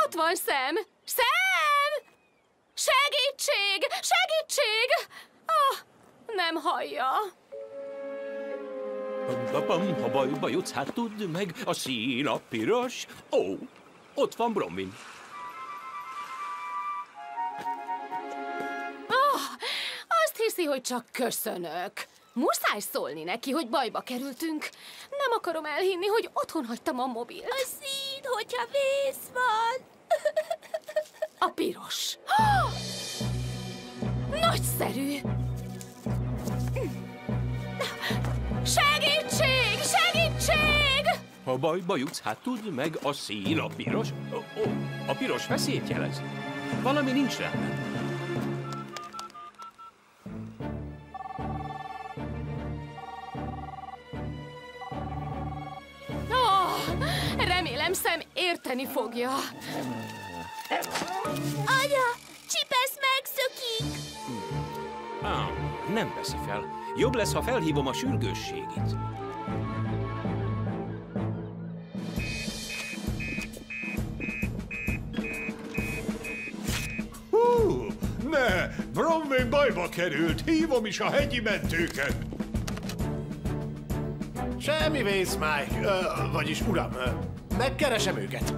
Ott van Sam! Sam! Segítség! Segítség! Nem hallja. Ha bajba jutsz, hát tudd meg, a szín a piros. Ó, ott van Bronwyn. Azt hiszi, hogy csak köszönök. Muszáj szólni neki, hogy bajba kerültünk. Nem akarom elhinni, hogy otthon hagytam a mobilt. A szín, hogyha vész van. A piros. Nagyszerű! Segítség! Segítség! Ha bajba jutsz, hát tudd meg, a szín a piros. Ó, a piros veszélyt jelez. Valami nincs rendben. Remélem Sam érteni fogja. Anya, Chipesz megszökik. Nem veszi fel. Jobb lesz, ha felhívom a sürgősségit. Ne! Bronwyn bajba került! Hívom is a hegyi mentőket! Semmi vész, Mike. Vagyis uram, megkeresem őket.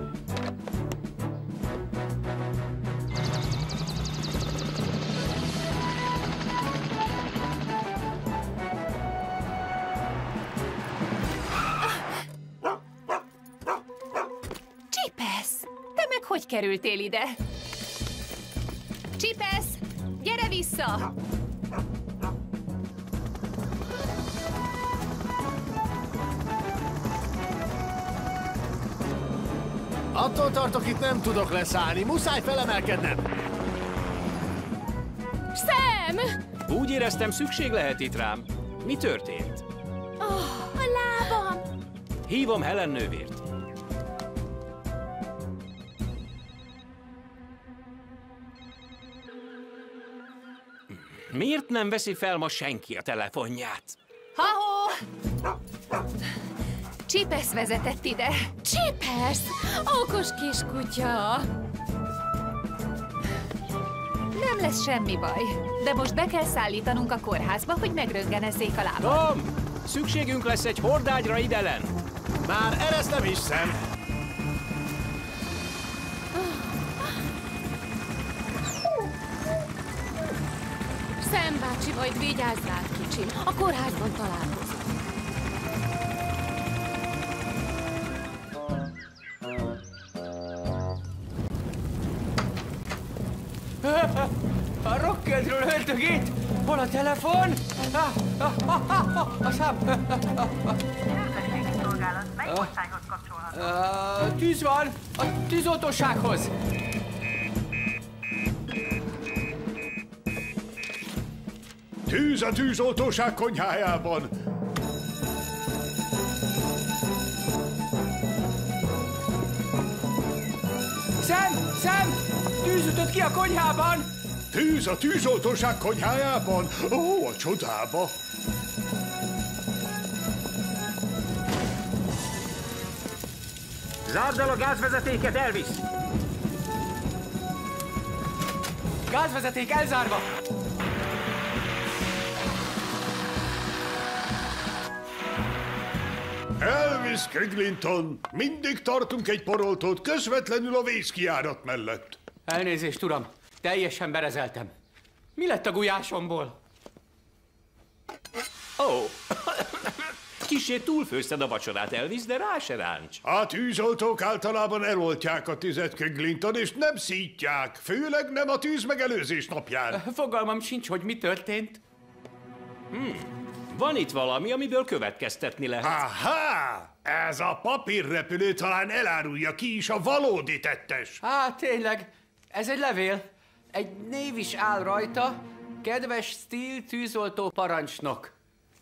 Chipesz, te meg hogy kerültél ide? Chipesz, gyere vissza! Attól tartok, itt nem tudok leszállni. Muszáj felemelkednem. Sam! Úgy éreztem, szükség lehet itt rám. Mi történt? A lábam. Hívom Helen nővért. Miért nem veszi fel ma senki a telefonját? Ha-ho! Chipesz vezetett ide. Chipesz! Okos kiskutya! Nem lesz semmi baj, de most be kell szállítanunk a kórházba, hogy megröntgenezzék a lábat. Tom! Szükségünk lesz egy hordágyra idelen. Már ezt nem hiszem. Sam bácsi, majd vigyázz rá, kicsim. A kórházban találkozunk. A rockedről öntök itt! Hol a telefon? A szám! Közösségi szolgálat, melyik osztályhoz kapcsolható? Tűz van! A tűzoltósághoz! Tűz a tűzoltóság konyhájában! Sam! Tűz ütött ki a konyhában! Tűz a tűzoltóság konyhájában! Ó, a csodába! Zárd el a gázvezetéket, Elvis! Gázvezeték elzárva! Elvis Cridlington, mindig tartunk egy poroltót közvetlenül a vészkijárat mellett. Elnézést, uram, teljesen berezeltem. Mi lett a gulyásomból? Ó, kissé túlfőzted a vacsorát, Elvis, de rá se ráncs. A tűzoltók általában eloltják a tüzet, Cridlington, és nem szítják, főleg nem a tűzmegelőzés napján. Fogalmam sincs, hogy mi történt. Van itt valami, amiből következtetni lehet. Aha! Ez a papírrepülő talán elárulja, ki is a valódi tettes. Tényleg, ez egy levél. Egy név is áll rajta. Kedves Steel tűzoltó parancsnok.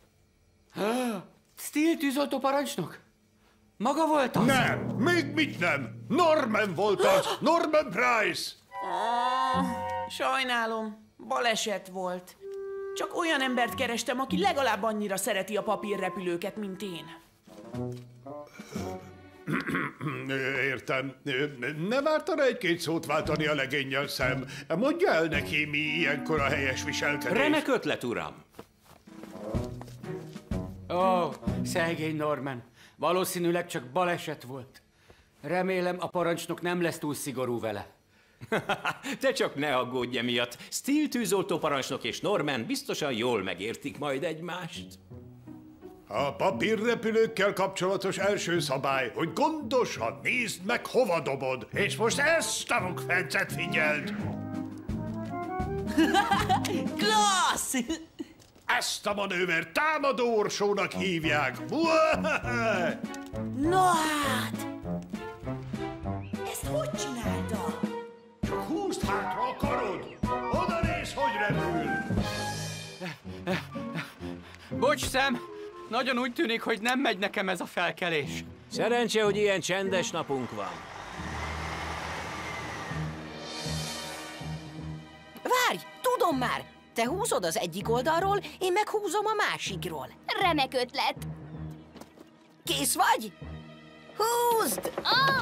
Steel tűzoltó parancsnok? Maga volt az? Nem, még mit nem. Norman volt az, Norman Price. Sajnálom, baleset volt. Csak olyan embert kerestem, aki legalább annyira szereti a papírrepülőket, mint én. Értem. Nem ártana egy-két szót váltani a legénnyel, Sam? Mondja el neki, mi ilyenkor a helyes viselkedés. Remek ötlet, uram. Ó, szegény Norman. Valószínűleg csak baleset volt. Remélem, a parancsnok nem lesz túl szigorú vele. Te csak ne aggódj emiatt. Steel tűzoltó parancsnok és Norman biztosan jól megértik majd egymást. A papírrepülőkkel kapcsolatos első szabály, hogy gondosan nézd meg, hova dobod. És most ezt a rukfencet figyeld! Klassz! Ezt a manővert támadó orsónak hívják. Na hát! Ezt hogy csinálta? Csak húzd hátra a karod! Oda nézz, hogy repül! Bocs, Sam! Nagyon úgy tűnik, hogy nem megy nekem ez a felkelés. Szerencse, hogy ilyen csendes napunk van. Várj, tudom már! Te húzod az egyik oldalról, én meg húzom a másikról. Remek ötlet. Kész vagy? Húzd!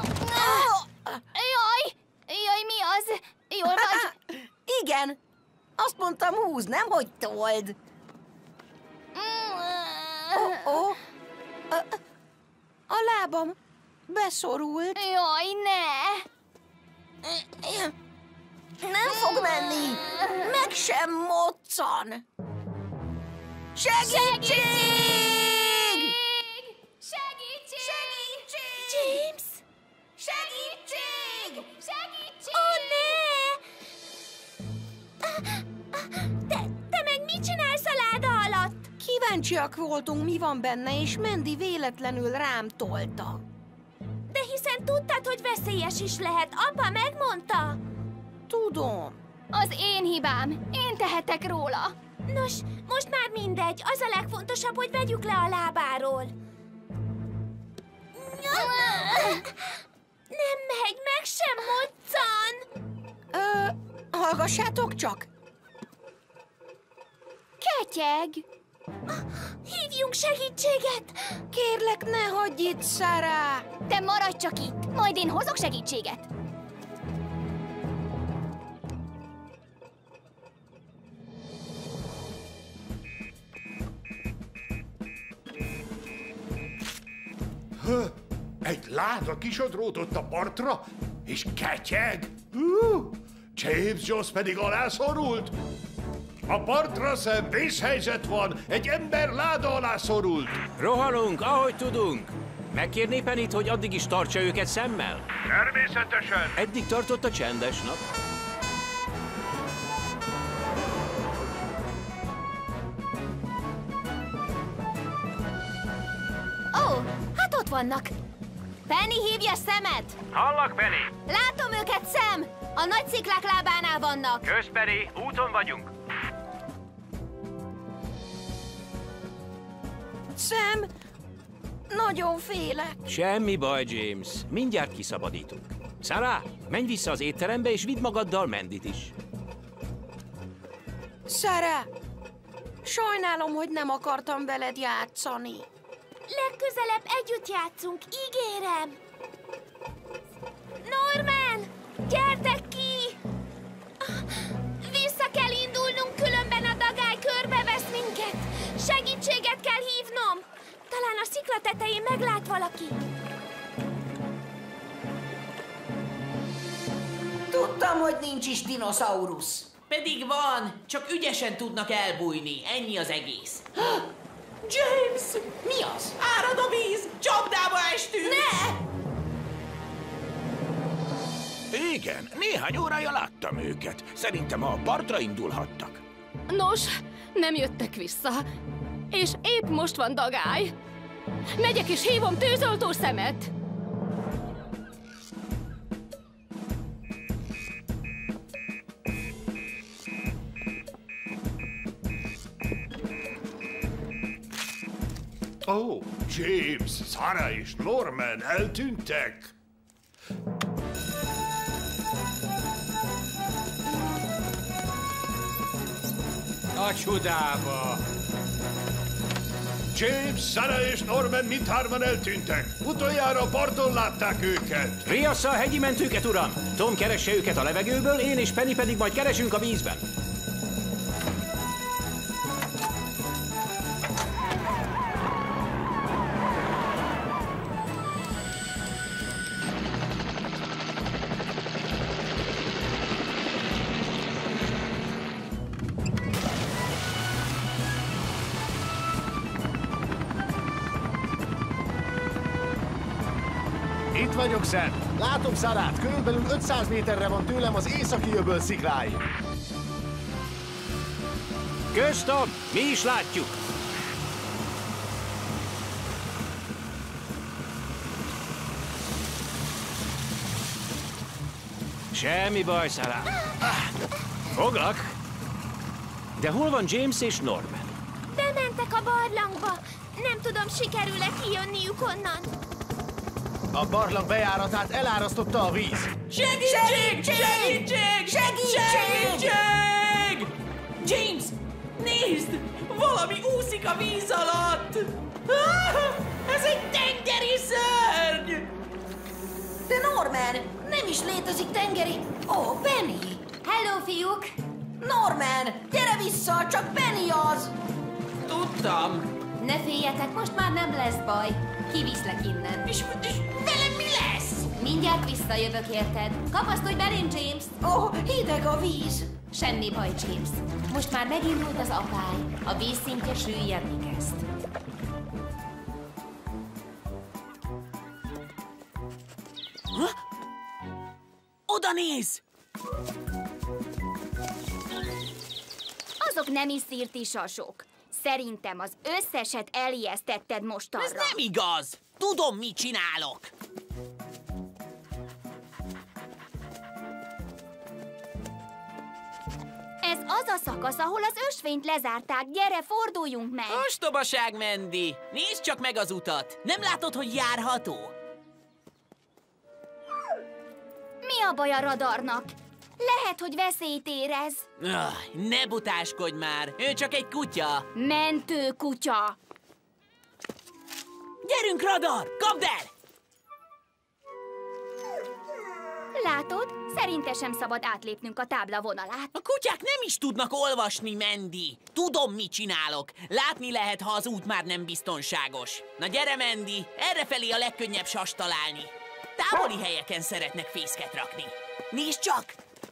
Jaj, mi az? Jól vagy? Igen, azt mondtam húzd, nem hogy told. A lábam beszorult. Jaj, ne! Nem fog menni, meg sem moccan. Segítség! James! Segítség! Ó, ne! Te meg mit csinálsz a láda alatt? Kíváncsiak voltunk, mi van benne, és Mandy véletlenül rám tolta. De hiszen tudtad, hogy veszélyes is lehet. Apa megmondta. Tudom. Az én hibám. Én tehetek róla. Nos, most már mindegy. Az a legfontosabb, hogy vegyük le a lábáról. Nem megy, meg sem moccan. Hallgassátok csak. Ketyeg. Hívjunk segítséget. Kérlek, ne hagyj itt, Sarah. Te maradj csak itt, majd én hozok segítséget. Egy láda kisodródott a partra, és ketyeg. James Jones pedig alászorult. A partra Sam, vészhelyzet van, egy ember láda alá szorult. Rohanunk, ahogy tudunk. Megkérné Pennyt, hogy addig is tartsa őket szemmel? Természetesen. Eddig tartott a csendes nap. Ó, hát ott vannak. Penny, hívja Samet. Hallak, Penny! Látom őket, Sam. A nagy sziklák lábánál vannak. Kösz, Penny, úton vagyunk. Sam, nagyon félek. Semmi baj, James. Mindjárt kiszabadítunk. Sarah, menj vissza az étterembe, és vidd magaddal Mandyt is. Sarah, sajnálom, hogy nem akartam veled játszani. Legközelebb együtt játszunk, ígérem. Norman, gyertek ki! Vissza kell indulnunk, különben a dagály körbevesz minket. Segítséget kell hívnom. Talán a szikla tetején meglát valaki. Tudtam, hogy nincs is dinoszaurusz. Pedig van, csak ügyesen tudnak elbújni, ennyi az egész. James! Mi az? Árad a víz! Csapdába estünk! Ne! Igen, néhány órája láttam őket. Szerintem a partra indulhattak. Nos, nem jöttek vissza. És épp most van dagály. Megyek és hívom tűzoltó Samet. Ó, James, Sarah és Norman eltűntek. A csodába! James, Sarah és Norman mindhárman eltűntek. Utoljára a parton látták őket. Riassza a hegyi mentőket, uram! Tom keresse őket a levegőből, én és Penny pedig majd keresünk a vízben. Itt vagyok, Sam. Látom Sarát. Körülbelül 500 méterre van tőlem az északi öböl sziklái. Kösz, Tom! Mi is látjuk! Semmi baj, Sarah. Foglak! De hol van James és Norman? Bementek a barlangba. Nem tudom, sikerül-e kijönniük onnan. A barlang bejáratát elárasztotta a víz. Segítség! Segítség! Segítség! James, nézd! Valami úszik a víz alatt! Ez egy tengeri szörny! De Norman, nem is létezik tengeri... Ó, Penny! Hello, fiúk! Norman, gyere vissza, csak Penny az! Tudtam! Ne féljetek, most már nem lesz baj. Kiviszlek innen. És velem mi lesz? Mindjárt visszajövök, érted? Kapaszkodj belém, James! Ó, hideg a víz! Semmi baj, James. Most már megindult az apály. A víz szintje süllyedni kezd. Oda néz! Azok nem is szirti sasok. Szerintem az összeset elijesztetted mostanra. Ez nem igaz! Tudom, mit csinálok! Ez az a szakasz, ahol az ösvényt lezárták. Gyere, forduljunk meg! Ostobaság, Mandy! Nézd csak meg az utat! Nem látod, hogy járható? Mi a baj a radarnak? Lehet, hogy veszélyt érez. Ne butáskodj már! Ő csak egy kutya! Mentő kutya! Gyerünk, radar! Kapd el! Látod? Szerinte sem szabad átlépnünk a tábla vonalát. A kutyák nem is tudnak olvasni, Mandy. Tudom, mit csinálok. Látni lehet, ha az út már nem biztonságos. Na gyere, Mandy, errefelé a legkönnyebb sast találni. Távoli helyeken szeretnek fészket rakni. Nézd csak!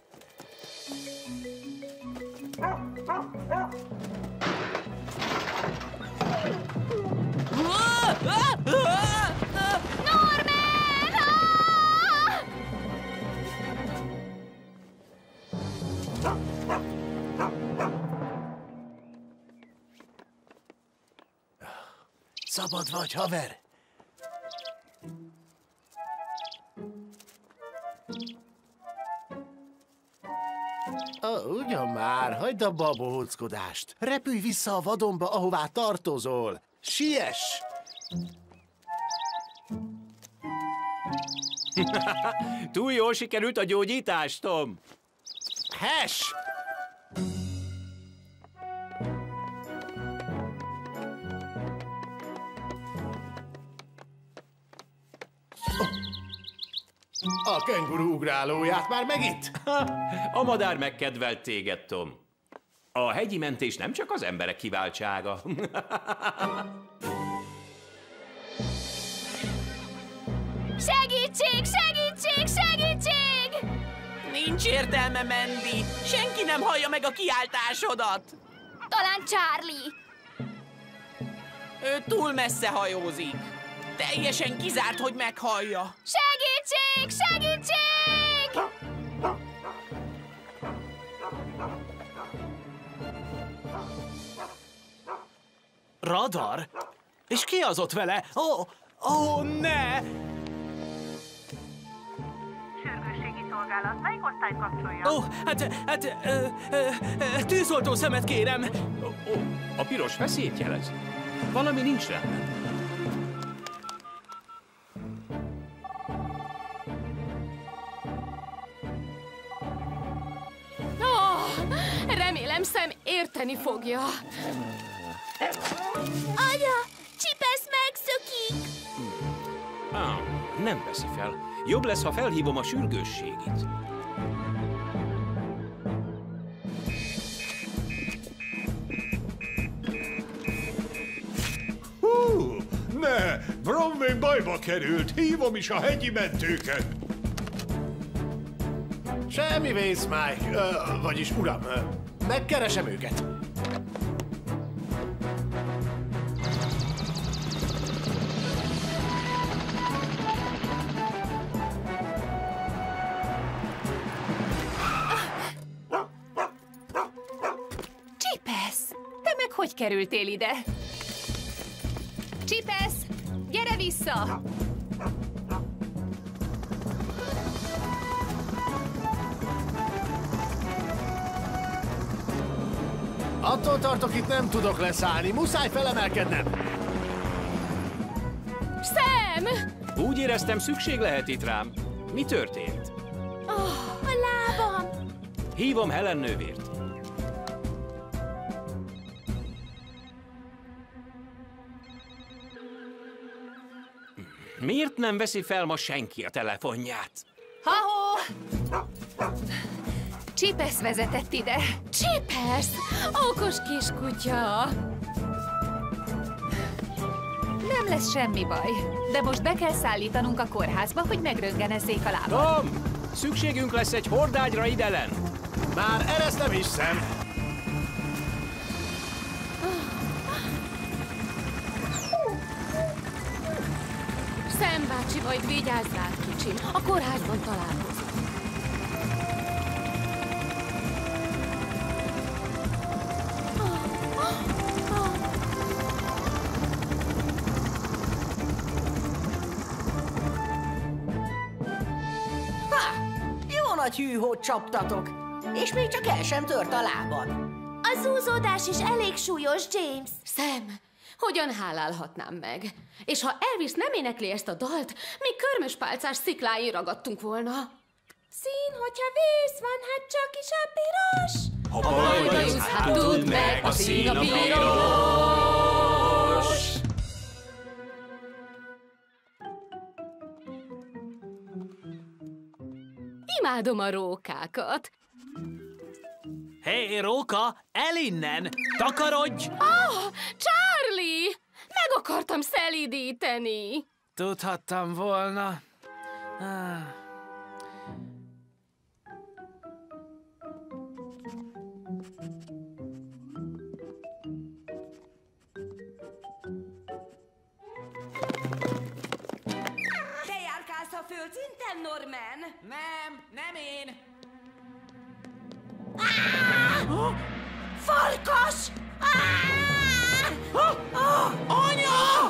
Norman! Szabad vagy, haver? Ugyan már, hagyd abba a bohóckodást. Repülj vissza a vadonba, ahová tartozol. Siess! Túl jól sikerült a gyógyítás, Tom. Hes! A kenguru ugrálóját már megitt? A madár megkedvelt téged, Tom. A hegyi mentés nem csak az emberek kiváltsága. Segítség! Segítség! Segítség! Nincs értelme, Mandy. Senki nem hallja meg a kiáltásodat. Talán Charlie. Ő túl messze hajózik. Teljesen kizárt, hogy meghallja. Segítség! Segítség! Radar? És ki az ott vele? Ó, ne! Sürgősségi szolgálat, melyik osztályt kapcsolja? Tűzoltó szemet kérem! A piros veszélyt jelez. Valami nincs rendben. Remélem, Sam érteni fogja. Anya! Nem veszi fel. Jobb lesz, ha felhívom a sürgősségit. Ne! Bronwyn bajba került! Hívom is a hegyi mentőket! Semmi vész, Mike. Vagyis uram, megkeresem őket. Csipesz! Te meg hogy kerültél ide? Csipesz! Gyere vissza! Attól tartok, itt nem tudok leszállni. Muszáj felemelkednem. Sam! Úgy éreztem, szükség lehet itt rám. Mi történt? A lábam! Hívom Helen nővért. Miért nem veszi fel ma senki a telefonját? Ha-ho! Csipesz vezetett ide. Csipesz! Okos kiskutya! Nem lesz semmi baj, de most be kell szállítanunk a kórházba, hogy megröntgenezzék a lábam. Tom! Szükségünk lesz egy hordágyra idelen! Már eresztem is, Sam. Sam bácsi, majd vigyázz rád, kicsim. A kórházban találkozunk. Jó nagy hűhót csaptatok, és még csak el sem tört a lábad. A zúzódás is elég súlyos, James. Sam, hogyan hálálhatnám meg? És ha Elvis nem énekli ezt a dalt, mi körmöspálcás szikláin ragadtunk volna. Szín, hogyha vész van, hát csak is a piros. Ha bajba jutsz, hát tudd meg, a szín a piros! Imádom a rókákat. Hé, Róka, el innen! Takarodj! Charlie! Meg akartam szelídíteni. Tudhattam volna. Te járkálsz a földszinten, Norman? Nem én. Farkas! Anya!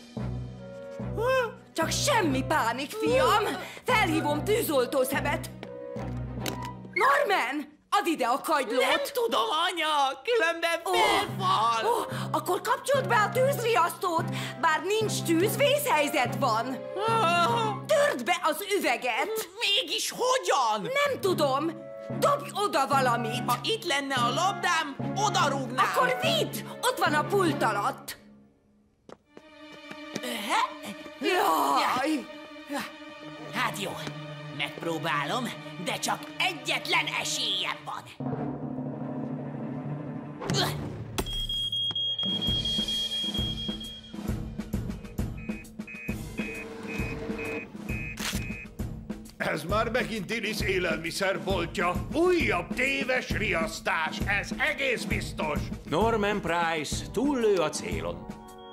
Csak semmi pánik, fiam! Felhívom tűzoltószebet! Norman! Add ide a kagylót! Nem tudom, anya! Különben felfal! Akkor kapcsold be a tűzriasztót! Bár nincs tűz, vészhelyzet van! Törd be az üveget! Mégis hogyan? Nem tudom! Dobj oda valamit! Ha itt lenne a labdám, odarúgnám! Akkor vidd! Ott van a pult alatt! Jaj! Hát jó, megpróbálom, de csak egyetlen esélyem van. Ez már megint Iris élelmiszerboltja. Újabb téves riasztás, ez egész biztos. Norman Price túllő a célon.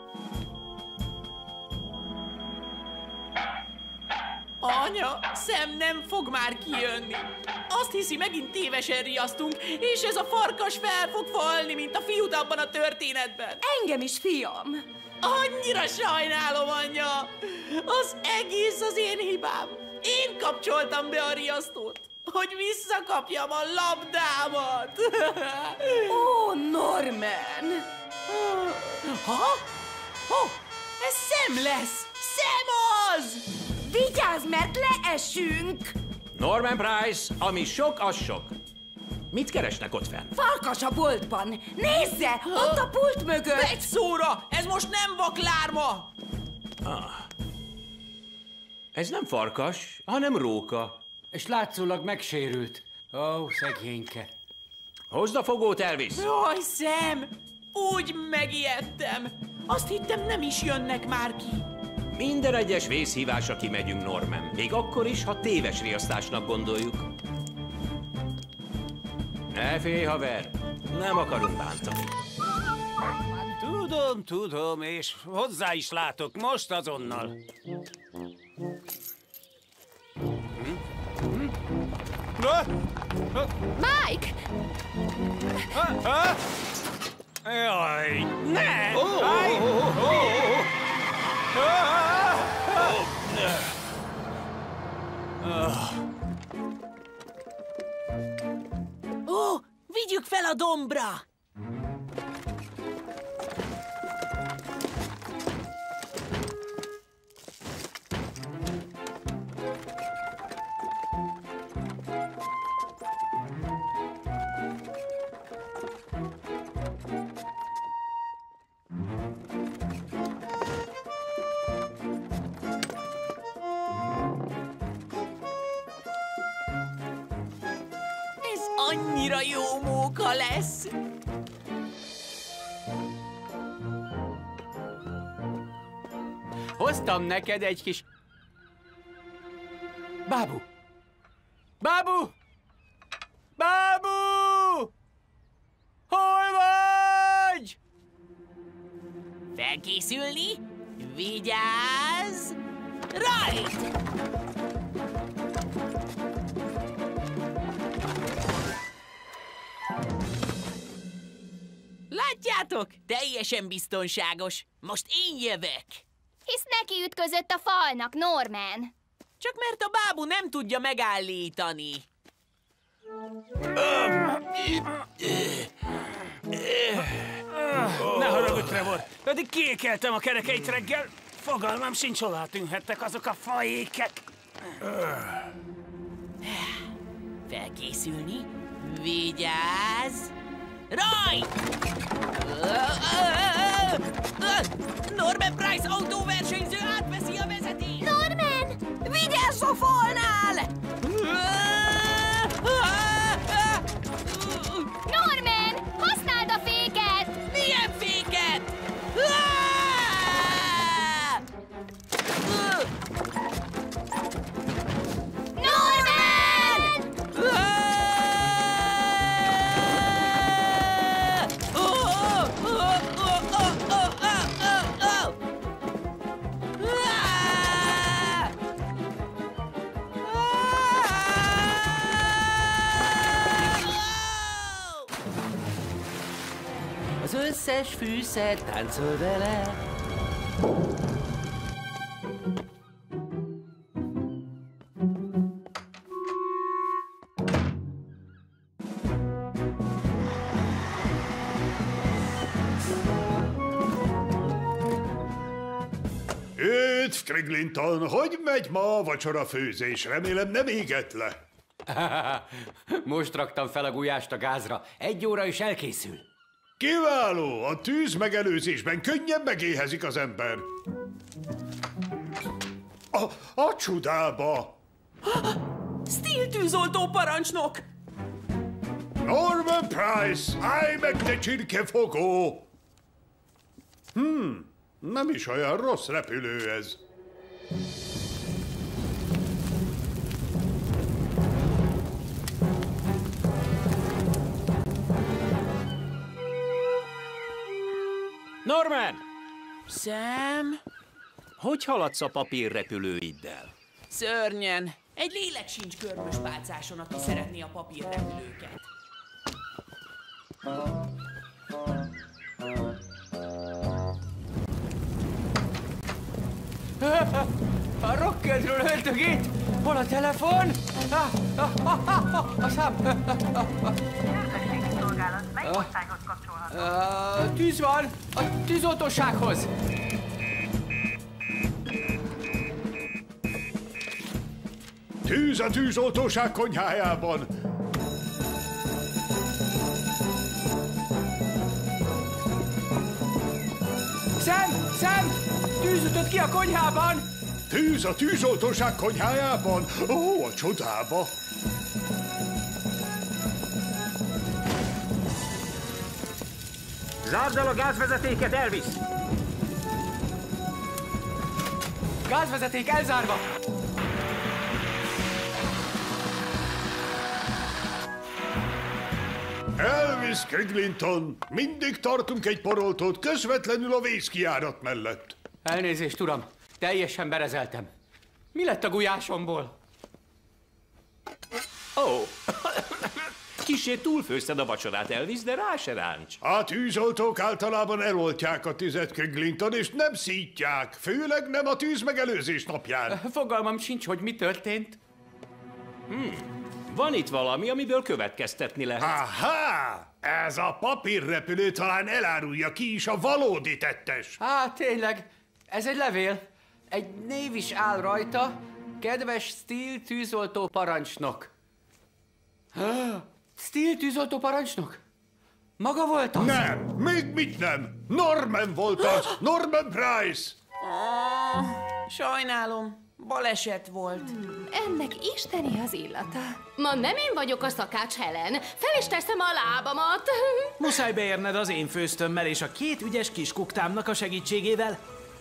Anya, Sam nem fog már kijönni. Azt hiszi, megint tévesen riasztunk, és ez a farkas fel fog falni, mint a fiút abban a történetben. Engem is, fiam! Annyira sajnálom, anya! Az egész az én hibám. Én kapcsoltam be a riasztót, hogy visszakapjam a labdámat. Ó, Norman! Ha? Ez Sam lesz! Sam az! Vigyázz, mert leesünk! Norman Price, ami sok, az sok. Mit keresnek ott fenn? Farkas a boltban! Nézze! Ott a pult mögött! Egy szóra! Ez most nem vaklárma! Ez nem farkas, hanem róka. És látszólag megsérült. Ó, szegényke. Hozd a fogót, Elvis! Jaj, Sam! Úgy megijedtem! Azt hittem, nem is jönnek már ki. Minden egyes vészhívásra kimegyünk, Norman. Még akkor is, ha téves riasztásnak gondoljuk. Ne félj, haver! Nem akarunk bántani. Tudom, és hozzá is látok most azonnal. Mike! Jaj, ne! Ó, vigyük fel a dombra! Annyira jó móka lesz! Hoztam neked egy kis... Bábú! Bábú! Bábú! Hol vagy? Felkészülni? Vigyázz! Rajt! Látjátok? Teljesen biztonságos. Most én jövök. Hisz neki ütközött a falnak, Norman. Csak mert a bábú nem tudja megállítani. Ne haragudj, Trevor, pedig kiékeltem a kerekeit reggel. Fogalmam sincs, hová tűnhettek azok a fajékek. Felkészülni? Vigyázz! Rajt! Norman Price autóversenyző átveszi a vezetést! Norman! Vigyázz a falnál! Norman! Használd a féket! Milyen féket? Az összes fűszer táncol vele. Üdv, Triglinton! Hogy megy ma a vacsorafőzés? Remélem nem égett le. Most raktam fel a gulyást a gázra. 1 óra is elkészül. Kiváló! A tűz megelőzésben könnyen megéhezik az ember. A csudába! Steel tűzoltó parancsnok! Norman Price, állj meg, te csirkefogó! Nem is olyan rossz repülő ez. Norman! Sam? Hogy haladsz a papírrepülőiddel? Szörnyen. Egy lélek sincs körmös pálcáson, aki szeretné a papírrepülőket. A rockedről öltögét! Hol a telefon? A szám! Sürgősségi szolgálat, melyik osztályhoz kapcsolható? Tűz van! A tűzoltósághoz! Tűz a tűzoltóság konyhájában! Sam! Tűz ütött ki a konyhában! Tűz a tűzoltóság konyhájában? Ó, a csodába! Zárd el a gázvezetéket, Elvis! Gázvezeték elzárva! Elvis Cridlington, mindig tartunk egy poroltót közvetlenül a vészkijárat mellett. Elnézést, uram, teljesen berezeltem. Mi lett a gulyásomból? Ó, kissé túlfőzted a vacsorát, Elvis, de rá se ráncs. A tűzoltók általában eloltják a tüzet, Cridlington, és nem szítják, főleg nem a tűzmegelőzés napján. Fogalmam sincs, hogy mi történt. Van itt valami, amiből következtetni lehet. Aha! Ez a papírrepülő talán elárulja, ki is a valódi tettes. Tényleg, ez egy levél. Egy név is áll rajta. Kedves Steel tűzoltó parancsnok. Steel tűzoltó parancsnok? Maga volt az? Nem, még mit nem. Norman volt az, Norman Price. Sajnálom, baleset volt. Ennek isteni az illata. Ma nem én vagyok a szakács, Helen. Fel is teszem a lábamat. Muszáj beérned az én főztömmel és a két ügyes kis kuktámnak a segítségével.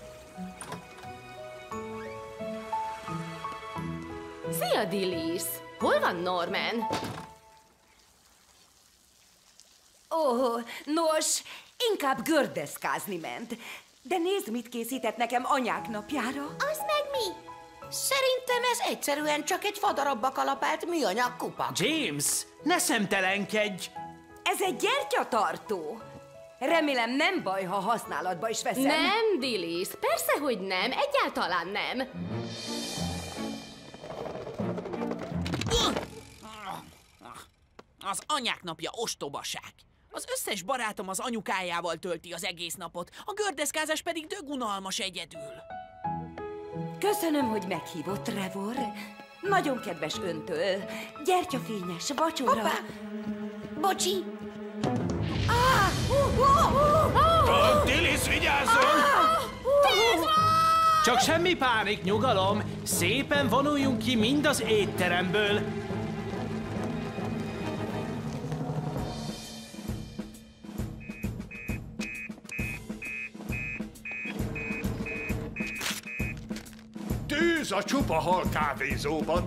Szia, Dillis! Hol van Norman? Nos, inkább gördeszkázni ment. De nézd, mit készített nekem anyák napjára. Az meg mi? Szerintem ez egyszerűen csak egy fadarabba kalapált műanyag kupak. James, ne szemtelenkedj! Ez egy gyertyatartó. Remélem nem baj, ha használatba is veszem. Nem, Dillis, persze, hogy nem, egyáltalán nem. Az anyák napja ostobaság. Az összes barátom az anyukájával tölti az egész napot, a gördeszkázás pedig dögunalmas egyedül. Köszönöm, hogy meghívott, Trevor. Nagyon kedves öntől. Gyertyafényes vacsora. Hoppá! Bocsi! Dillis, vigyázzon! Csak semmi pánik, nyugalom! Szépen vonuljunk ki mind az étteremből! Tűz a csupa hal kávézóban.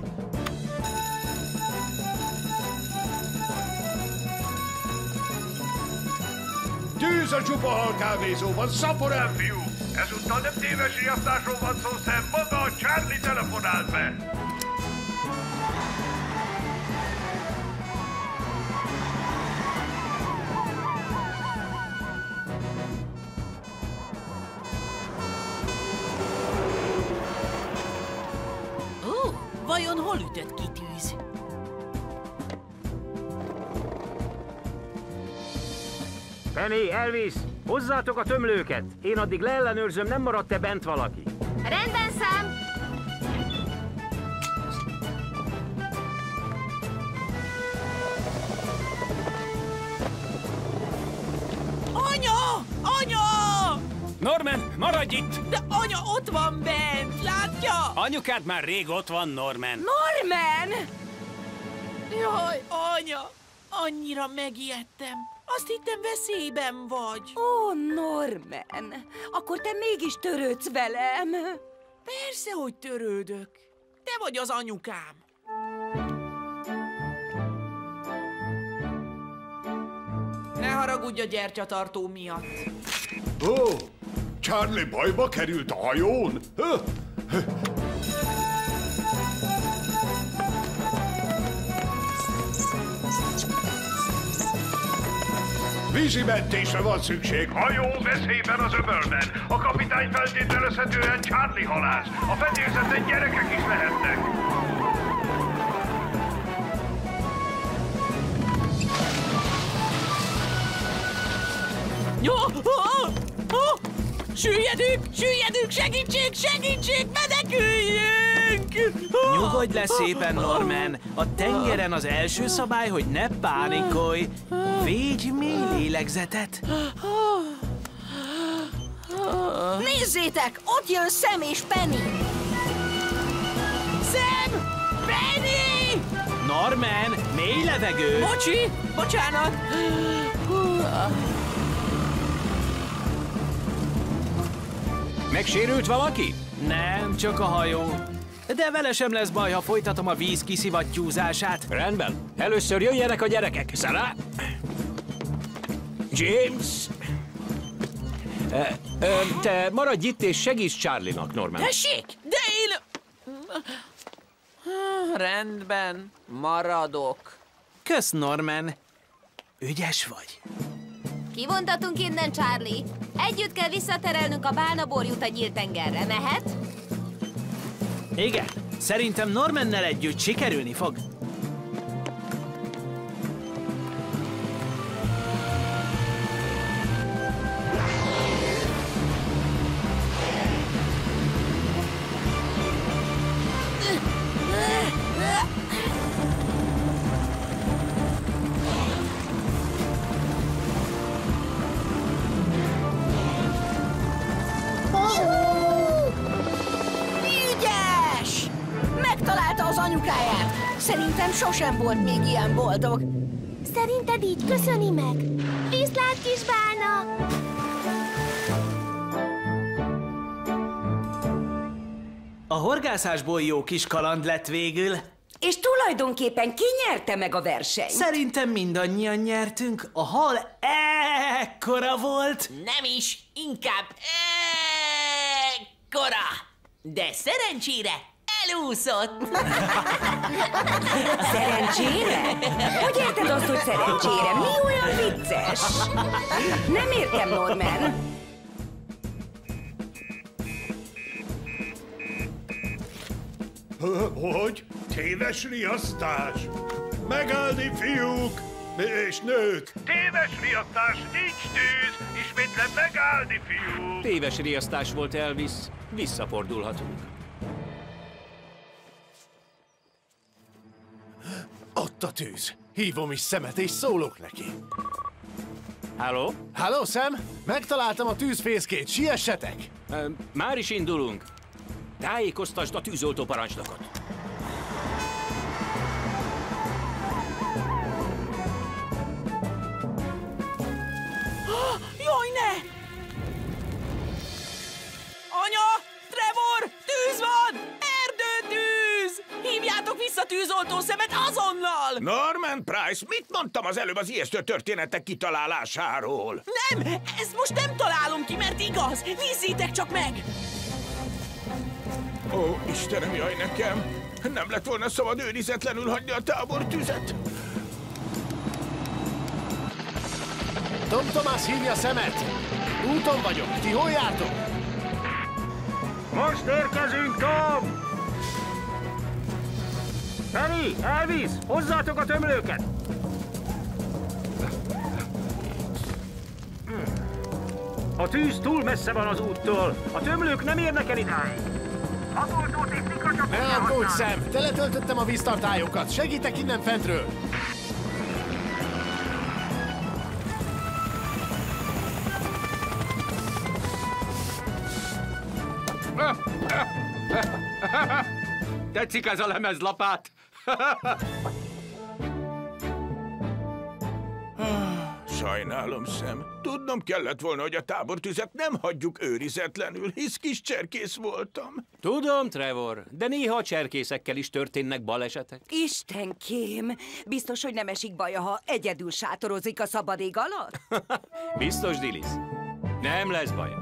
Tűz a csupa hal kávézóban, szaporán, fiú! Ezúttal nem téves riasztásról van szó, Sam, maga a Charlie telefonált be! Vajon hol ütött ki tűz? Penny, Elvis, hozzátok a tömlőket! Én addig leellenőrzöm, nem maradt-e bent valaki. Rendben, Sam. Anya! Anya! Norman, maradj itt! De anya ott van bent, látja? Anyukád már rég ott van, Norman. Norman! Jaj, anya! Annyira megijedtem. Azt hittem veszélyben vagy. Ó, Norman, akkor te mégis törődsz velem. Persze, hogy törődök. Te vagy az anyukám. Ne haragudj a gyertyatartó miatt. Ó, Charlie bajba került a hajón? Vízimentésre van szükség. Hajó veszélyben az öbölben. A kapitány feltételezhetően Charlie halász. A fedélzeten gyerekek is lehetnek. Süllyedünk! Süllyedünk! Segítség! Segítség! Meneküljünk! Nyugodj le szépen, Norman! A tengeren az első szabály, hogy ne pánikolj! Védj mély lélegzetet! Nézzétek, ott jön Sam és Penny! Sam! Penny! Norman, mély levegő! Bocsi! Bocsánat! Megsérült valaki? Nem, csak a hajó. De vele sem lesz baj, ha folytatom a víz kiszivattyúzását. Rendben. Először jöjjenek a gyerekek. Sarah! James! Te maradj itt és segíts Charlie-nak, Norman. Tessék! De én... Rendben, maradok. Kösz, Norman. Ügyes vagy. Kivontatunk innen, Charlie. Együtt kell visszaterelnünk a bálnaborjút a nyílt tengerre. Mehet? Igen, szerintem Normannel együtt sikerülni fog. Ügyes! Megtalálta az anyukáját. Szerintem sosem volt még ilyen boldog. Szerinted így köszöni meg? Viszlát, kis bálna! A horgászásból jó kis kaland lett végül. És tulajdonképpen ki nyerte meg a versenyt? Szerintem mindannyian nyertünk. A hal ekkora volt. Nem is, inkább ekkora. De szerencsére elúszott. Szerencsére? Hogy érted azt, hogy szerencsére? Mi olyan vicces? Nem értem, Norman. Hogy? Téves riasztás? Megállni, fiúk és nők! Téves riasztás, nincs tűz! Ismétlem, megállni, fiúk! Téves riasztás volt, Elvis. Visszafordulhatunk. Ott a tűz. Hívom is Samet és szólok neki. Halló? Halló, Sam! Megtaláltam a tűzfészkét, siessetek! Már is indulunk. Tájékoztasd a tűzoltó parancsnokot. Jaj, ne! Anya! Trevor! Tűz van! Erdőtűz! Hívjátok vissza tűzoltó szemet azonnal! Norman Price, mit mondtam az előbb az ijesztő történetek kitalálásáról? Nem! Ezt most nem találom ki, mert igaz! Nézzétek csak meg! Ó, Istenem, jaj nekem! Nem lett volna szabad őrizetlenül hagyni a tábortüzet. Tom Thomas hívja Samet. Úton vagyok, ti hol jártok? Most érkezünk, Tom! Penny, Elvis, hozzátok a tömlőket! A tűz túl messze van az úttól. A tömlők nem érnek el idáig. Ne aggódj, Sam! Teletöltöttem a víztartályokat. Segítek innen fentről. Tetszik ez a lemezlapát? Sajnálom, Sam. Tudnom kellett volna, hogy a tábortüzet nem hagyjuk őrizetlenül, hisz kis cserkész voltam. Tudom, Trevor, de néha a cserkészekkel is történnek balesetek. Istenkém, biztos, hogy nem esik baja, ha egyedül sátorozik a szabad ég alatt? Biztos, Dillis. Nem lesz baj.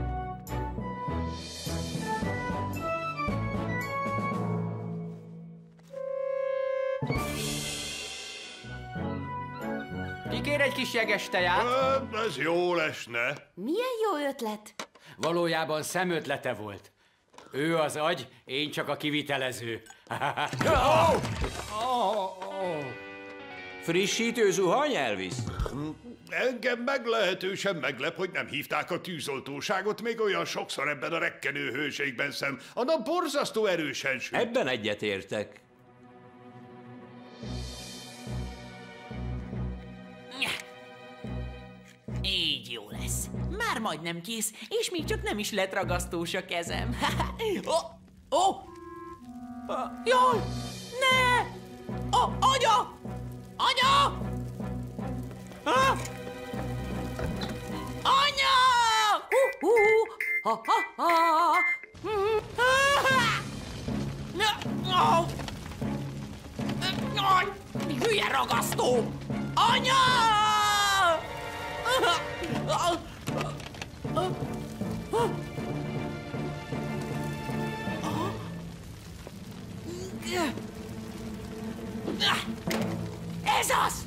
Kikér egy kis jeges teját? Ez jó lesne. Milyen jó ötlet. Valójában Sam ötlete volt. Ő az agy, én csak a kivitelező. Frissítő zuhany, Elvis? Engem meglehetősen meglep, hogy nem hívták a tűzoltóságot még olyan sokszor ebben a rekkenő hőségben, Sam. A nap borzasztó erősen süt. Ebben egyetértek. Így jó lesz. Már majdnem kész, és még csak nem is lett ragasztós a kezem. Jaj! Ne! Anya! Anya! Anya! Mi hülye ragasztó! Anya! Ez az!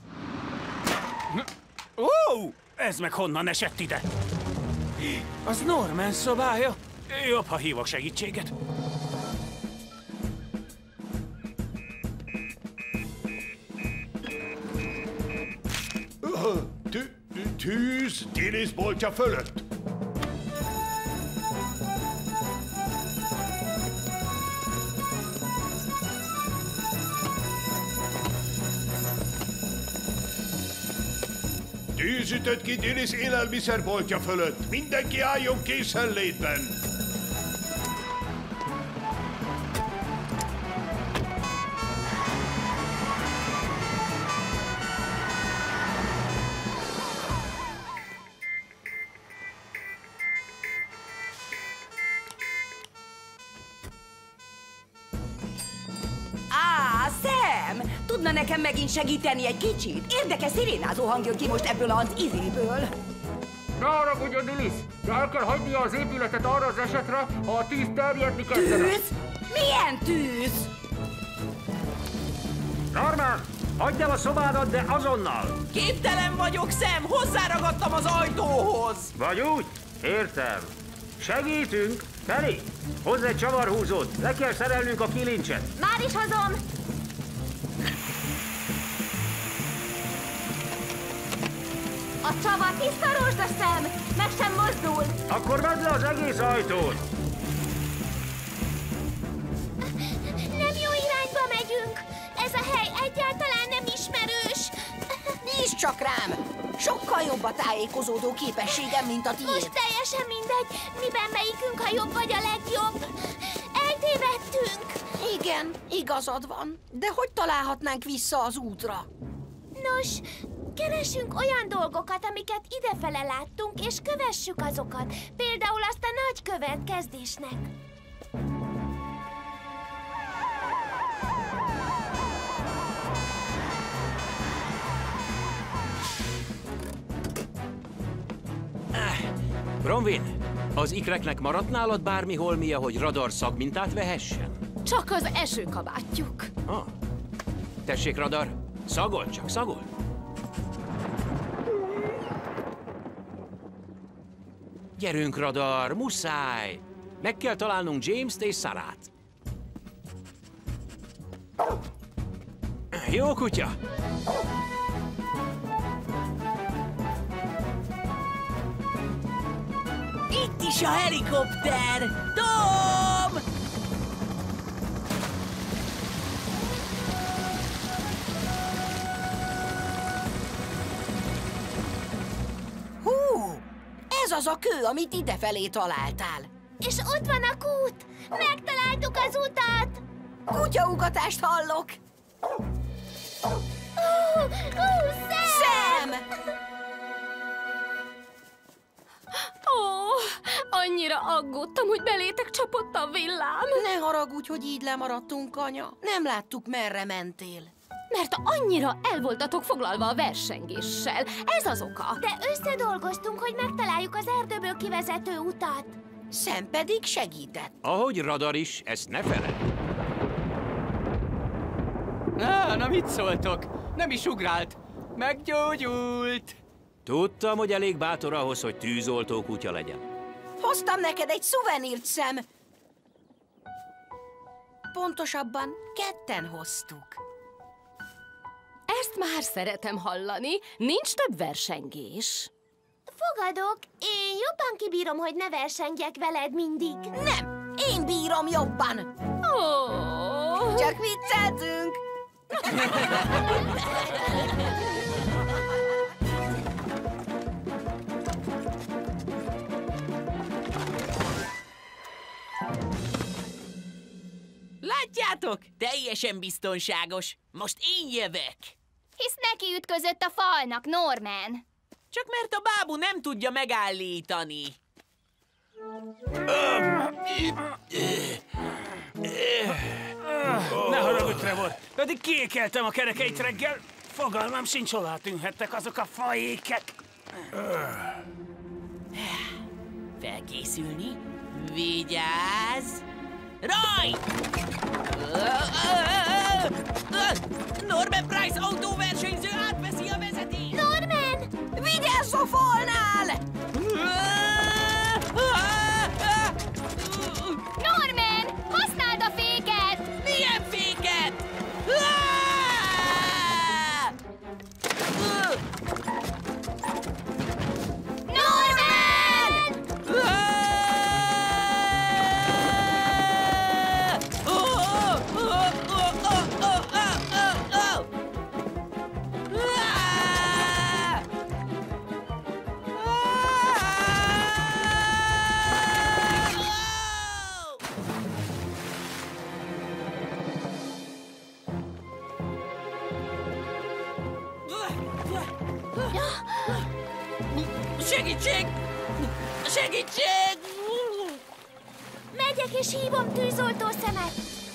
Ó, ez meg honnan esett ide? Az Norman szobája? Jobb, ha hívok segítséget. Tűz Dennis boltja fölött. Tűz ütött ki Dennis élelmiszerboltja fölött. Mindenki álljon készenlétben. Sam! Tudna nekem megint segíteni egy kicsit? Érdekes szirénázó hang jön ki most ebből az izéből. Ne haragudjon, Dennis! De el kell hagynia az épületet arra az esetre, ha a tűz terjedni kezdene. Tűz? Milyen tűz? Norman, hagyd el a szobádat, de azonnal! Képtelen vagyok, Sam! Hozzáragadtam az ajtóhoz! Vagy úgy? Értem. Segítünk! Feri, hozz egy csavarhúzót! Le kell szerelnünk a kilincset! Már is hozom! A csavar tisztarosd a szem! Meg sem mozdul! Akkor vedd le az egész ajtót! Nem jó irányba megyünk! Ez a hely egyáltalán nem ismerős! Nézd csak rám! Sokkal jobb a tájékozódó képességem, mint a tiéd. Most teljesen mindegy, miben melyikünk a jobb vagy a legjobb. Eltévedtünk! Igen, igazad van. De hogy találhatnánk vissza az útra? Nos, keressünk olyan dolgokat, amiket idefele láttunk, és kövessük azokat. Például azt a nagy követ kezdésnek. Bronwyn, az ikreknek maradt nálad bármi holmia, hogy radar szagmintát vehessen? Csak az esőkabátjuk. Tessék, radar, szagol csak, szagol! Gyerünk, radar, muszáj! Meg kell találnunk James-t és Sarah-t. Jó kutya! Itt is a helikopter! Tom! Hú! Ez az a kő, amit idefelé találtál. És ott van a kút! Megtaláltuk az utat! Kutyaugatást hallok! Sam! Ó, annyira aggódtam, hogy belétek csapott a villám. Ne haragudj, hogy így lemaradtunk, anya. Nem láttuk, merre mentél. Mert annyira el voltatok foglalva a versengéssel. Ez az oka. De összedolgoztunk, hogy megtaláljuk az erdőből kivezető utat. Sam pedig segített. Ahogy radar is, ezt ne feled. Na mit szóltok? Nem is ugrált. Meggyógyult. Tudtam, hogy elég bátor ahhoz, hogy tűzoltó kutya legyen. Hoztam neked egy szuvenírt, Sam. Pontosabban ketten hoztuk. Ezt már szeretem hallani. Nincs több versengés. Fogadok, én jobban kibírom, hogy ne versengjek veled mindig. Nem, én bírom jobban. Csak vicceltünk. Látjátok? Teljesen biztonságos. Most én jövök. Hisz neki ütközött a falnak, Norman. Csak mert a bábú nem tudja megállítani. Ne haragudj, Trevor, pedig kiékeltem a kerekeit reggel. Fogalmam sincs, hol eltűnhettek azok a fajékek. Felkészülni. Vigyázz! Raj! Norman Price autóversenyző átveszi a vezetést! Norman! Vigyázz a falnál! Norman! Használd a féket! Milyen féket? Segítség! Segítség! Megyek és hívom tűzoltó szemet.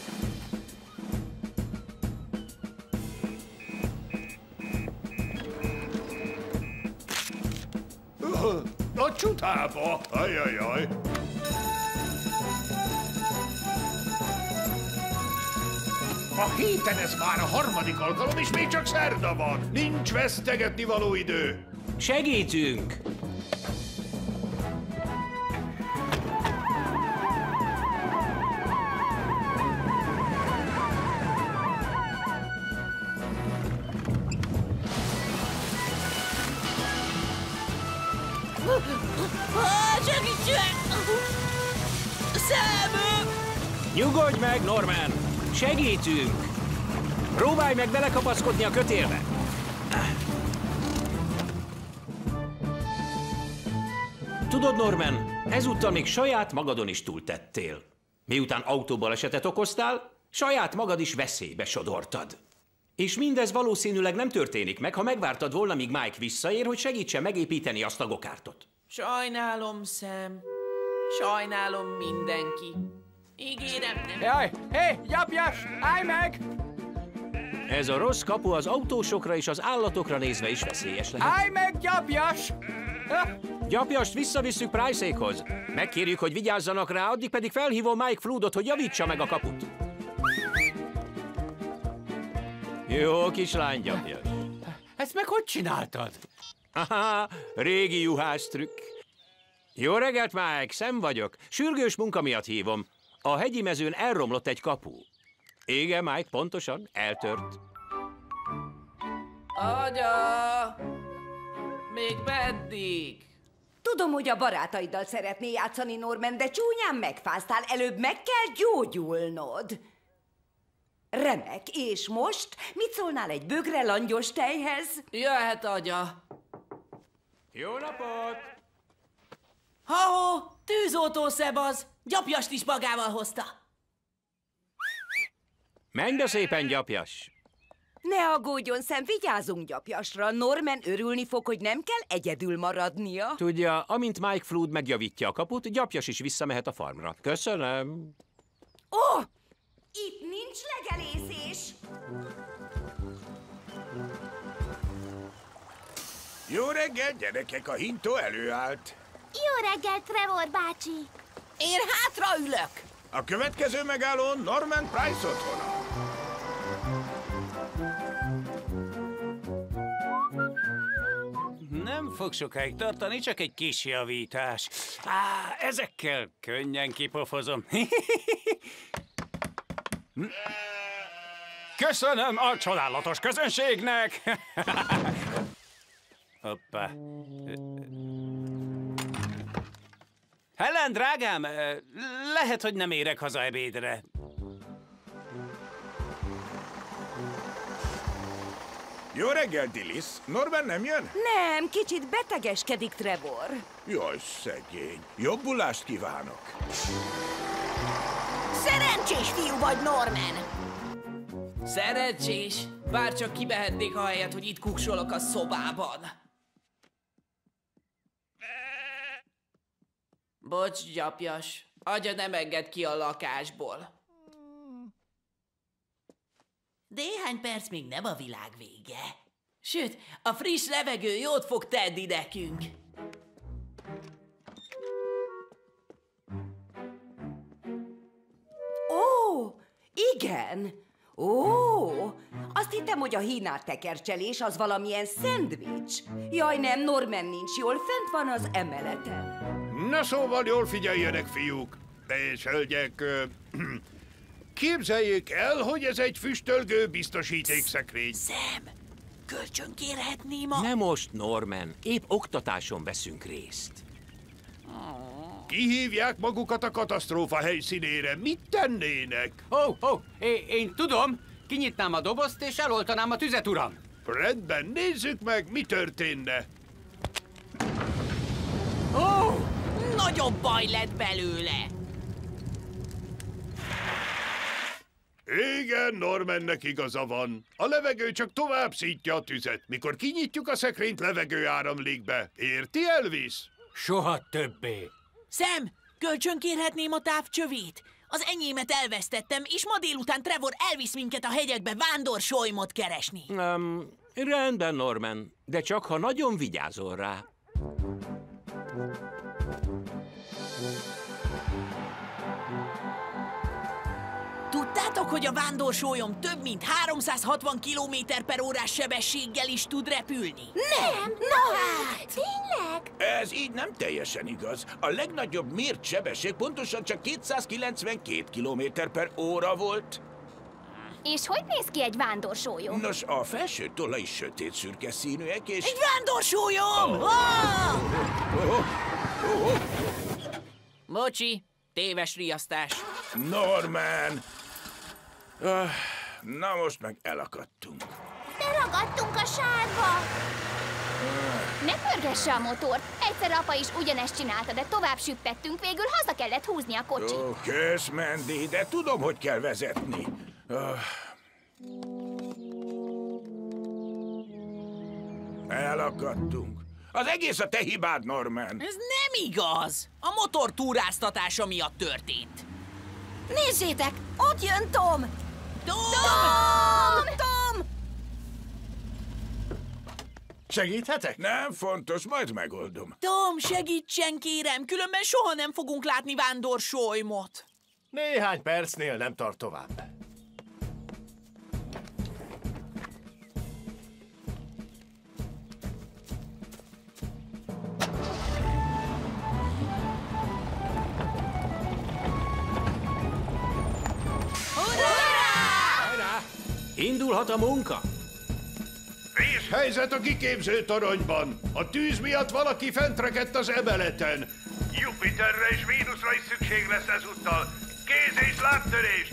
A csutába! Ajajaj! A héten ez már a harmadik alkalom, és még csak szerda van. Nincs vesztegetni való idő. Segítünk! Segítség! Sam! Nyugodj meg, Norman! Segítünk! Próbálj meg belekapaszkodni a kötélbe! Tudod, Norman, ezúttal még saját magadon is túltettél. Miután autóbalesetet okoztál, saját magad is veszélybe sodortad. És mindez valószínűleg nem történik meg, ha megvártad volna, míg Mike visszaér, hogy segítsen megépíteni azt a gokártot. Sajnálom, Sam. Sajnálom mindenki. Ígérem, nem... Jaj, hé, gyapjas, állj meg! Ez a rossz kapu az autósokra és az állatokra nézve is veszélyes lehet. Állj meg, gyapjas! Gyapjast visszavisszük Price-ékhoz. Megkérjük, hogy vigyázzanak rá, addig pedig felhívom Mike Floodot, hogy javítsa meg a kaput. Jó kislány, Gyapjas. Ezt meg hogy csináltad? Haha, régi juhász trükk. Jó reggelt, Mike, Sam vagyok. Sürgős munka miatt hívom. A hegyi mezőn elromlott egy kapu. Igen, Mike, pontosan, eltört. Anya! Még meddig? Tudom, hogy a barátaiddal szeretnél játszani, Norman, de csúnyán megfáztál. Előbb meg kell gyógyulnod. Remek, és most mit szólnál egy bögre langyos tejhez? Jöhet, anya. Jó napot! Ha-ho, tűzoltó Szebaz, Gyapjast is magával hozta. Menj be szépen, Gyapjas! Ne aggódjon, Sam, vigyázzunk Gyapjasra. Norman örülni fog, hogy nem kell egyedül maradnia. Tudja, amint Mike Flood megjavítja a kaput, Gyapjas is visszamehet a farmra. Köszönöm. Ó! Itt nincs legelészés! Jó reggel, gyerekek, a hintó előállt. Jó reggel, Trevor bácsi! Én hátra ülök! A következő megállón Norman Price otthona. Nem fog sokáig tartani, csak egy kis javítás. Ezekkel könnyen kipofozom. Köszönöm a csodálatos közönségnek! Hoppá. Helen, drágám, lehet, hogy nem érek haza ebédre. Jó reggel, Dillis. Norman nem jön? Nem, kicsit betegeskedik, Trevor. Jaj, szegény. Jobbulást kívánok. Szerencsés fiú vagy, Norman! Szerencsés. Bárcsak kimehetnék a helyet, hogy itt kuksolok a szobában. Bocs, gyapjas. Agya nem enged ki a lakásból. Néhány perc még nem a világ vége. Sőt, a friss levegő jót fog tenni nekünk. Ó, igen. Ó, azt hittem, hogy a hínár tekercselés az valamilyen szendvics. Jaj, nem, Norman nincs jól, fent van az emeleten. Na szóval jól figyeljenek, fiúk és hölgyek. Képzeljék el, hogy ez egy füstölgő biztosítékszekrény. Sam, kölcsön kérhetném a... Nem most, Norman. Épp oktatáson veszünk részt. Kihívják magukat a katasztrófa helyszínére. Mit tennének? Én tudom. Kinyitnám a dobozt, és eloltanám a tüzet, uram. Rendben, nézzük meg, mi történne. Nagyobb baj lett belőle. Igen, Normannek igaza van. A levegő csak tovább szítja a tüzet. Mikor kinyitjuk a szekrényt, levegő áramlik be. Érti, Elvis? Soha többé. Sam, kölcsön kérhetném a távcsövét? Az enyémet elvesztettem, és ma délután Trevor elvisz minket a hegyekbe vándorsolymot keresni. Rendben, Norman, de csak ha nagyon vigyázol rá. Tudtátok, hogy a vándorsolyom több mint 360 km/órás sebességgel is tud repülni? Nem! Na hát! Tényleg? Ez így nem teljesen igaz. A legnagyobb mért sebesség pontosan csak 292 km/h volt. És hogy néz ki egy vándorsolyom? Nos, a felső tollai sötét szürke színűek és... Egy vándorsolyom! Bocsi, téves riasztás. Norman! Na most meg elakadtunk. Beragadtunk a sárba! Ne pörgesse a motort! Egyszer apa is ugyanezt csinálta, de tovább süppettünk, végül haza kellett húzni a kocsit. Kösz, Mandy, de tudom, hogy kell vezetni. Elakadtunk. Az egész a te hibád, Norman. Ez nem igaz! A motor túráztatása miatt történt. Nézzétek, ott jön Tom! Tom! Segíthetek? Nem fontos, majd megoldom. Tom, segítsen kérem, különben soha nem fogunk látni vándorsolymot. Néhány percnél nem tart tovább. Indulhat a munka? Vészhelyzet a kiképző toronyban. A tűz miatt valaki fentrekedt az emeleten. Jupiterre és Vénuszra is szükség lesz ezúttal. Kéz és lábtörés!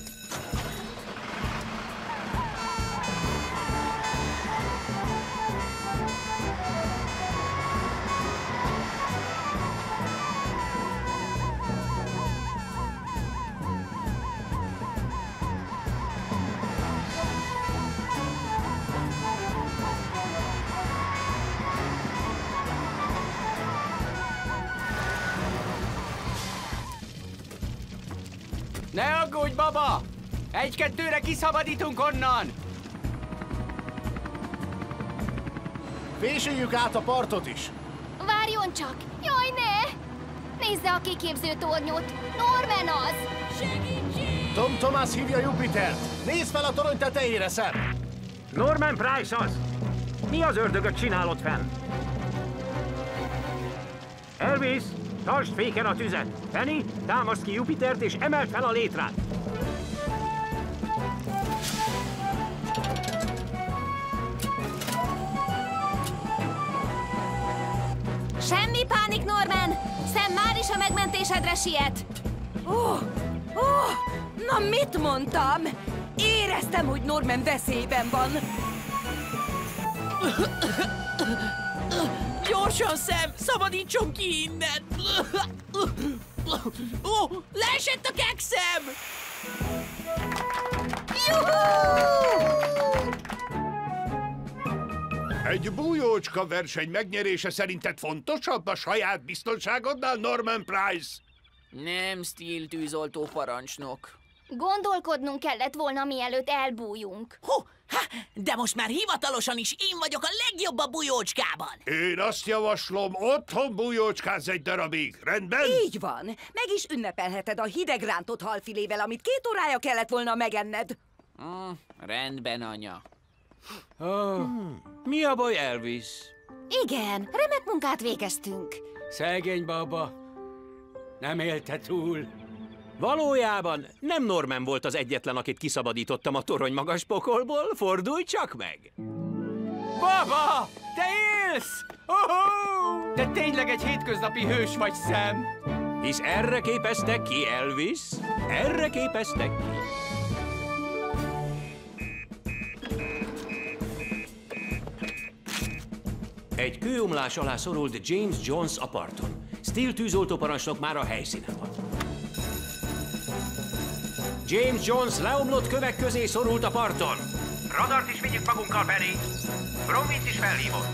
Ne aggódj, baba! Egy-kettőre kiszabadítunk onnan! Fésüljük át a partot is! Várjon csak! Jaj, ne! Nézze a kiképző tornyot! Norman az! Segítség! Tom Thomas hívja Jupitert! Nézd fel a torony tetejére, Sam! Norman Price az! Mi az ördögöt csinálod fenn? Elvis, tartsd féken a tüzet! Penny, támaszd ki Jupitert és emeld fel a létrát! Semmi pánik, Norman! Sam már is a megmentésedre siet! Na mit mondtam? Éreztem, hogy Norman veszélyben van. Gyorsan, Sam! Szabadítson ki innen! Ó, leesett a kekszem! Egy bújócska verseny megnyerése szerinted fontosabb a saját biztonságodnál, Norman Price? Nem, Steel tűzoltó parancsnok. Gondolkodnunk kellett volna, mielőtt elbújunk. De most már hivatalosan is én vagyok a legjobb a bujócskában. Én azt javaslom, otthon bújócskáz egy darabig, rendben? Így van. Meg is ünnepelheted a hideg rántott halfilével, amit 2 órája kellett volna megenned. Rendben, anya. Mi a baj, Elvis? Igen, remek munkát végeztünk. Szegény baba. Nem élte túl. Valójában nem Norman volt az egyetlen, akit kiszabadítottam a torony magas pokolból. Fordulj csak meg! Baba! Te élsz! Te tényleg egy hétköznapi hős vagy, Sam. Hisz erre képeztek ki, Elvis. Erre képeztek ki. Egy kőomlás alá szorult James Jones a parton. Steel tűzoltóparancsnok már a helyszínen van. James Jones leomlott kövek közé szorult a parton. Radart is vigyük magunkkal, Penny. Bromwich is felhívott.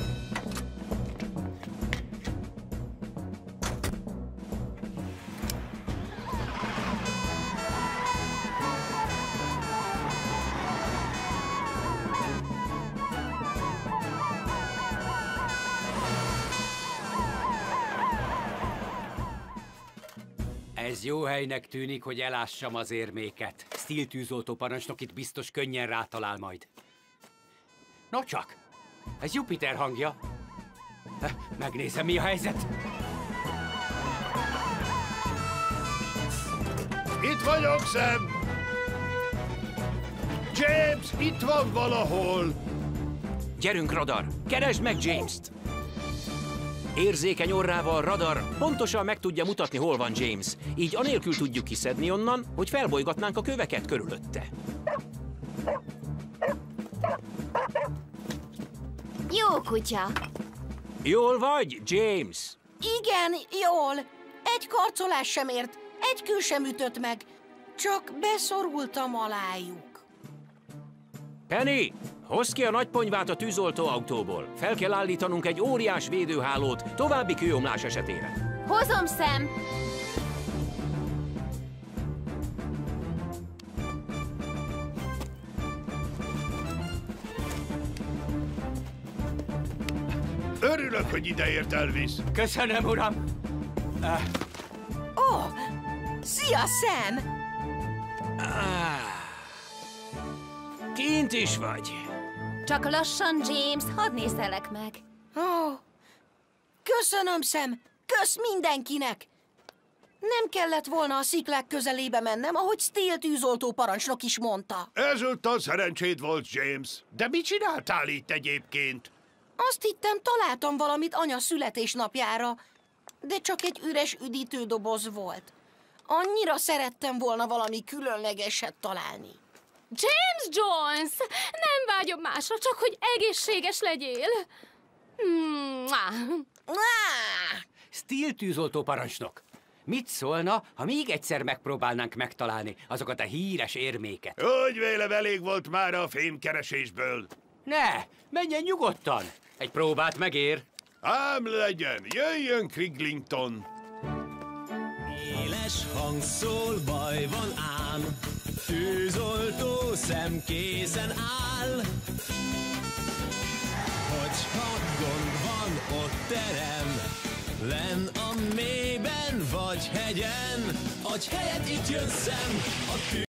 Ez jó helynek tűnik, hogy elássam az érméket. Steel tűzoltó parancsnok itt biztos könnyen rátalál majd. No csak, ez Jupiter hangja. Megnézem, mi a helyzet. Itt vagyok, Sam! James, itt van valahol! Gyerünk, Radar! Keresd meg James-t! Érzékeny orrával Radar pontosan meg tudja mutatni, hol van James. Így anélkül tudjuk kiszedni onnan, hogy felbolygatnánk a köveket körülötte. Jó kutya. Jól vagy, James? Igen, jól. Egy karcolás sem ért, egy kő sem ütött meg. Csak beszorultam alájuk. Penny, hozd ki a nagyponyvát a tűzoltó autóból. Fel kell állítanunk egy óriás védőhálót további kőomlás esetére. Hozom, Sam. Örülök, hogy ideért, Elvis. Köszönöm, uram. Ó, szia, Sam! Kint is vagy. Csak lassan, James, hadd nézzelek meg. Ó, köszönöm, Sam! Kösz mindenkinek! Nem kellett volna a sziklák közelébe mennem, ahogy Steel tűzoltó parancsnok is mondta. Ezúttal szerencséd volt, James. De mit csináltál itt egyébként? Azt hittem, találtam valamit anya születésnapjára, de csak egy üres üdítődoboz volt. Annyira szerettem volna valami különlegeset találni. James Jones! Nem vágyom másra, csak hogy egészséges legyél. Steel tűzoltó parancsnok. Mit szólna, ha még egyszer megpróbálnánk megtalálni azokat a híres érméket? Úgy vélem, elég volt már a fémkeresésből. Ne, menjen nyugodtan. Egy próbát megér. Ám legyen, jöjjön Criglington. Éles hang szól, baj van ám, tűzoltó szem készen áll. Hogyha gond van, ott terem, lenn a mélyben vagy hegyen, adj helyet, itt jön szem, a